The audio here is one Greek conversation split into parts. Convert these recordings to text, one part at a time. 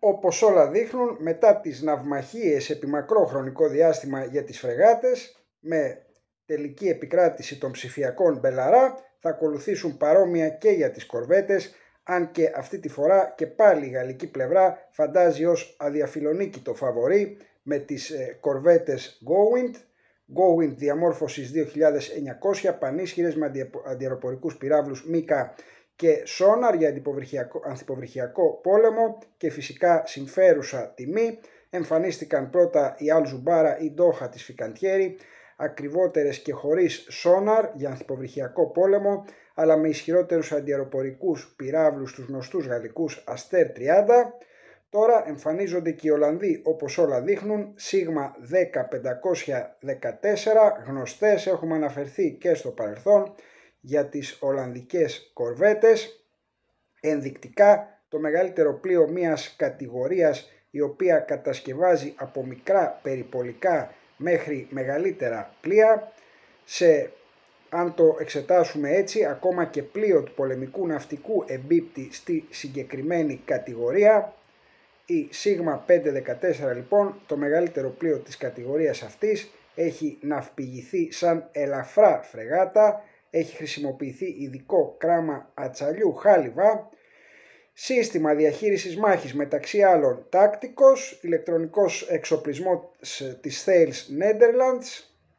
Όπως όλα δείχνουν, μετά τις ναυμαχίες επί μακρό χρονικό διάστημα για τις φρεγάτες, με τελική επικράτηση των ψηφιακών Μπελαρά, θα ακολουθήσουν παρόμοια και για τις κορβέτες, αν και αυτή τη φορά και πάλι η γαλλική πλευρά φαντάζει ως αδιαφιλονίκητο φαβορί με τις κορβέτες Go-Wind διαμόρφωσης 2900, πανίσχυρες με αντιαεροπορικούς πυράβλους Μίκα και σόναρ για ανθυποβρυχιακό πόλεμο και φυσικά συμφέρουσα τιμή. Εμφανίστηκαν πρώτα η Αλζουμπάρα ή Ντόχα της Φικαντιέρη, ακριβότερες και χωρίς σόναρ για ανθυποβρυχιακό πόλεμο, αλλά με ισχυρότερους αντιαεροπορικούς πυράβλους τους γνωστούς γαλλικούς Αστέρ 30. Τώρα εμφανίζονται και οι Ολλανδοί, όπως όλα δείχνουν, Σίγμα 10514, γνωστές, έχουμε αναφερθεί και στο παρελθόν για τις Ολλανδικές κορβέτες. Ενδεικτικά το μεγαλύτερο πλοίο μιας κατηγορίας η οποία κατασκευάζει από μικρά περιπολικά μέχρι μεγαλύτερα πλοία. Αν το εξετάσουμε έτσι, ακόμα και πλοίο του πολεμικού ναυτικού εμπίπτει στη συγκεκριμένη κατηγορία. Η Σίγμα 514 λοιπόν, το μεγαλύτερο πλοίο της κατηγορίας αυτής, έχει ναυπηγηθεί σαν ελαφρά φρεγάτα, έχει χρησιμοποιηθεί ειδικό κράμα ατσαλιού χάλιβα, σύστημα διαχείρισης μάχης μεταξύ άλλων τάκτικος, ηλεκτρονικός εξοπλισμός της Thales Netherlands,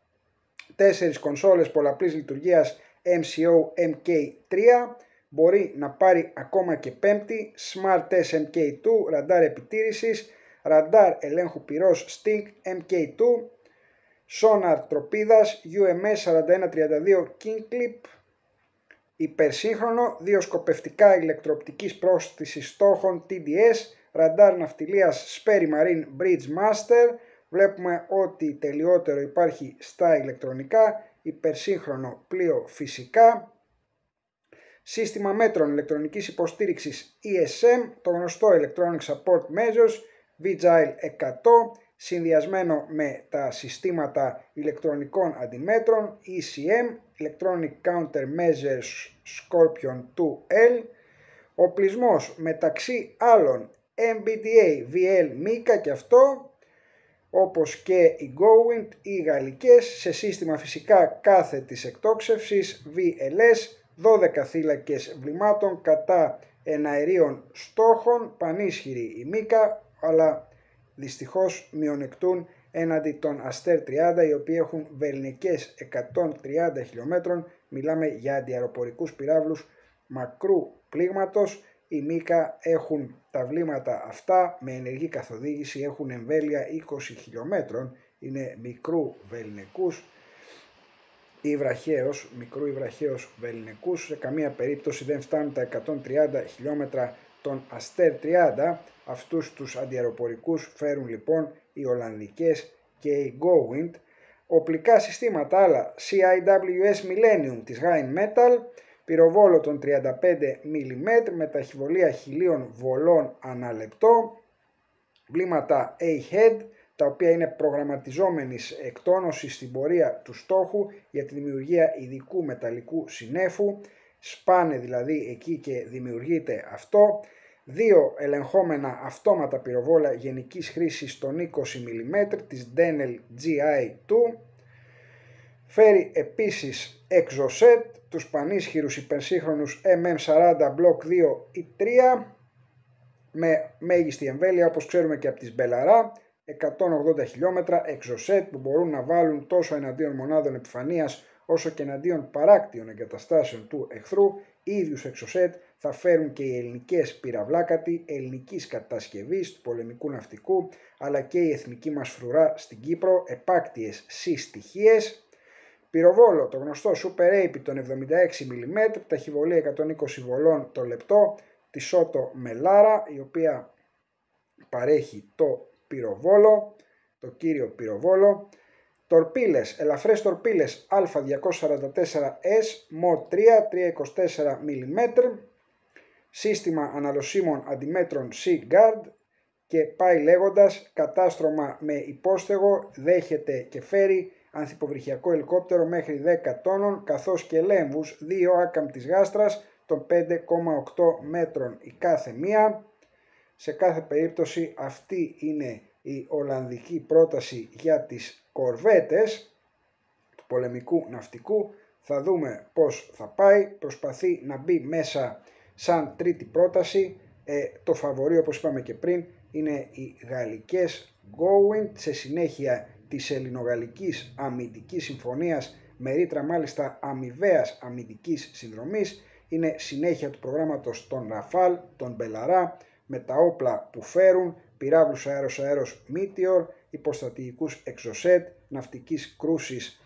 4 κονσόλες πολλαπλής λειτουργίας MCO MK3, μπορεί να πάρει ακόμα και πέμπτη, Smart S MK2, ραντάρ επιτήρησης, ραντάρ ελέγχου πυρός Sting MK2, σόναρ τροπίδας UMS 4132 King Clip, υπερσύγχρονο, 2 σκοπευτικά ηλεκτροοπτικής πρόσθεσης στόχων TDS, ραντάρ ναυτιλίας Sperry Marine Bridge Master. Βλέπουμε ότι τελειότερο υπάρχει στα ηλεκτρονικά, υπερσύγχρονο πλοίο φυσικά. Σύστημα μέτρων ηλεκτρονικής υποστήριξης ESM, το γνωστό Electronic Support Measures Vigile 100, συνδυασμένο με τα συστήματα ηλεκτρονικών αντιμέτρων ECM, Electronic Countermeasures Scorpion 2L, οπλισμός μεταξύ άλλων MBDA, VL, Mika και αυτό, όπως και οι Go-Wind, οι γαλλικές, σε σύστημα φυσικά κάθετης εκτόξευσης VLS, 12 θύλακες βλημάτων κατά εναερίων στόχων, πανίσχυρη η Μίκα, αλλά δυστυχώς μειονεκτούν έναντι των Αστέρ 30, οι οποίοι έχουν βεληνικές 130 χιλιόμετρων. Μιλάμε για αντιαεροπορικούς πυράβλους μακρού πλήγματος. Οι Μίκα έχουν τα βλήματα αυτά με ενεργή καθοδήγηση, έχουν εμβέλεια 20 χιλιόμετρων, είναι μικρού βεληνικούς ή βραχαίως, μικρού ή βραχαίως βεληνικούς, σε καμία περίπτωση δεν φτάνουν τα 130 χιλιόμετρα των Αστέρ 30. Αυτούς τους αντιαεροπορικούς φέρουν λοιπόν οι Ολλανδικές και οι Go-Wind. Οπλικά συστήματα άλλα, CIWS Millennium της Rheinmetall, πυροβόλο των 35 mm με ταχυβολία 1000 βολών ανά λεπτό, βλήματα A-Head, τα οποία είναι προγραμματιζόμενης εκτόνωσης στην πορεία του στόχου για τη δημιουργία ειδικού μεταλλικού συννέφου, σπάνε δηλαδή εκεί και δημιουργείται αυτό, 2 ελεγχόμενα αυτόματα πυροβόλα γενικής χρήσης των 20 mm της Denel GI2, φέρει επίσης Exocet, τους πανίσχυρους υπερσύγχρονους MM40 Block 2 ή 3 με μέγιστη εμβέλεια, όπως ξέρουμε και από τις Μπελαρά, 180 χιλιόμετρα Exocet που μπορούν να βάλουν τόσο εναντίον μονάδων επιφανείας όσο και εναντίον παράκτιων εγκαταστάσεων του εχθρού. Οι ίδιους Exocet θα φέρουν και οι ελληνικές πυραυλάκατοι ελληνικής κατασκευής του πολεμικού ναυτικού, αλλά και η εθνική μας φρουρά στην Κύπρο, επάκτιες συστοιχίες. Πυροβόλο, το γνωστό Super AP των 76 mm, ταχυβολία 120 βολών το λεπτό, τη Σότο Μελάρα, η οποία παρέχει το πυροβόλο, το κύριο πυροβόλο. Τορπίλες, ελαφρές τορπίλες Α244S, Mod 3, 324 mm, σύστημα αναλωσίμων αντιμέτρων Sea Guard και πάει λέγοντας, κατάστρωμα με υπόστεγο, δέχεται και φέρει ανθυποβρυχιακό ελικόπτερο μέχρι 10 τόνων, καθώς και λέμβους 2 άκαμπτης γάστρας των 5,8 μέτρων η κάθε μία. Σε κάθε περίπτωση αυτή είναι η ολλανδική πρόταση για τις κορβέτες του πολεμικού ναυτικού. Θα δούμε πώς θα πάει. Προσπαθεί να μπει μέσα σαν τρίτη πρόταση. Το φαβορί, όπως είπαμε και πριν, είναι οι γαλλικές Going, σε συνέχεια της ελληνογαλλικής αμυντικής συμφωνίας με ρήτρα μάλιστα αμοιβαίας αμυντικής συνδρομής. Είναι συνέχεια του προγράμματος των Ραφάλ, των Μπελαρά, με τα όπλα που φέρουν, πυράβλους αέρος Meteor, υποστρατηγικούς Exocet, ναυτικής κρούσης,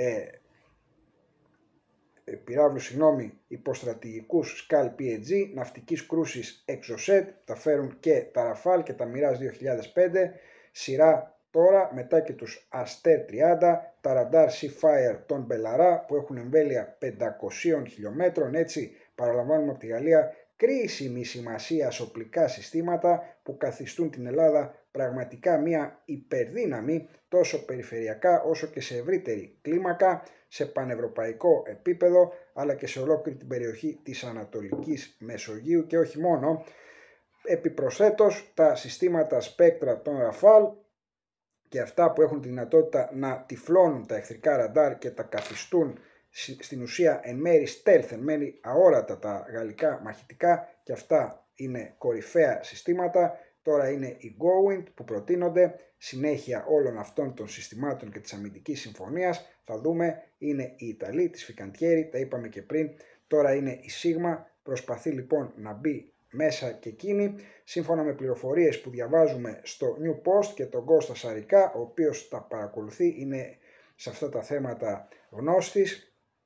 υποστρατηγικούς Skal PNG, ναυτικής κρούσης Exocet, τα φέρουν και τα Ραφάλ και τα Mirage 2005, σειρά τώρα μετά και τους Aster 30, τα ραντάρ Seafire των Μπελαρά που έχουν εμβέλεια 500 χιλιόμετρων, έτσι παραλαμβάνουμε από τη Γαλλία κρίσιμη σημασία οπλικά συστήματα που καθιστούν την Ελλάδα πραγματικά μια υπερδύναμη τόσο περιφερειακά όσο και σε ευρύτερη κλίμακα, σε πανευρωπαϊκό επίπεδο αλλά και σε ολόκληρη την περιοχή της Ανατολικής Μεσογείου και όχι μόνο. Επιπροσθέτως τα συστήματα Spectra των Rafale και αυτά που έχουν τη δυνατότητα να τυφλώνουν τα εχθρικά ραντάρ και τα καθιστούν στην ουσία εν μέρει stealth, εν μέρει αόρατα τα γαλλικά μαχητικά, και αυτά είναι κορυφαία συστήματα. Τώρα είναι οι Going που προτείνονται, συνέχεια όλων αυτών των συστημάτων και της αμυντικής συμφωνίας. Θα δούμε, είναι η Ιταλή της Fincantieri, τα είπαμε και πριν, τώρα είναι η Sigma, προσπαθεί λοιπόν να μπει μέσα και εκείνη. Σύμφωνα με πληροφορίες που διαβάζουμε στο New Post και τον Κώστα Σαρικά, ο οποίος τα παρακολουθεί, είναι σε αυτά τα θέματα γνώστης,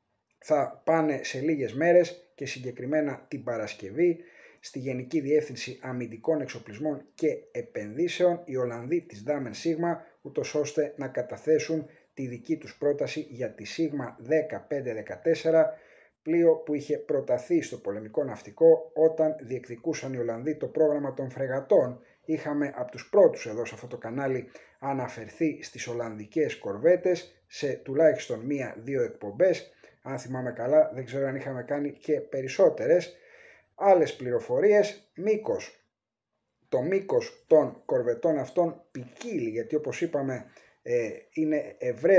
θα πάνε σε λίγες μέρες και συγκεκριμένα την Παρασκευή στη Γενική Διεύθυνση Αμυντικών Εξοπλισμών και Επενδύσεων οι Ολλανδοί της Damen Sigma, ούτως ώστε να καταθέσουν τη δική τους πρόταση για τη Sigma 1514, πλοίο που είχε προταθεί στο πολεμικό ναυτικό όταν διεκδικούσαν οι Ολλανδοί το πρόγραμμα των φρεγατών. Είχαμε από τους πρώτους εδώ σε αυτό το κανάλι αναφερθεί στις Ολλανδικές κορβέτες σε τουλάχιστον 1-2 εκπομπές. Αν θυμάμαι καλά, δεν ξέρω αν είχαμε κάνει και περισσότερες. Άλλες πληροφορίες, μήκος. Το μήκος των κορβετών αυτών ποικίλει, γιατί όπως είπαμε είναι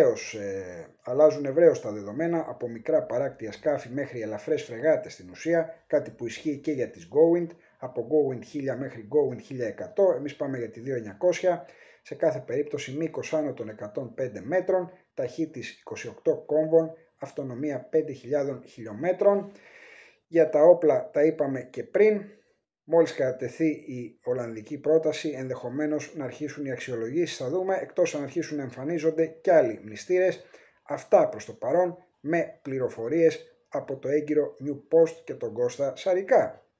αλλάζουν ευρέως τα δεδομένα, από μικρά παράκτια σκάφη μέχρι ελαφρές φρεγάτες στην ουσία, κάτι που ισχύει και για τις Going, από Going 1000 μέχρι Going 1100, εμείς πάμε για τη 2900, σε κάθε περίπτωση μήκος άνω των 105 μέτρων, ταχύτης 28 κόμβων, αυτονομία 5.000 χιλιόμετρων. Για τα όπλα τα είπαμε και πριν, μόλις κατατεθεί η Ολλανδική πρόταση ενδεχομένως να αρχίσουν οι αξιολογήσεις, θα δούμε, εκτός αν αρχίσουν να εμφανίζονται και άλλοι μνηστήρες. Αυτά προς το παρόν με πληροφορίες από το έγκυρο New Post και τον Κώστα Σαρικά.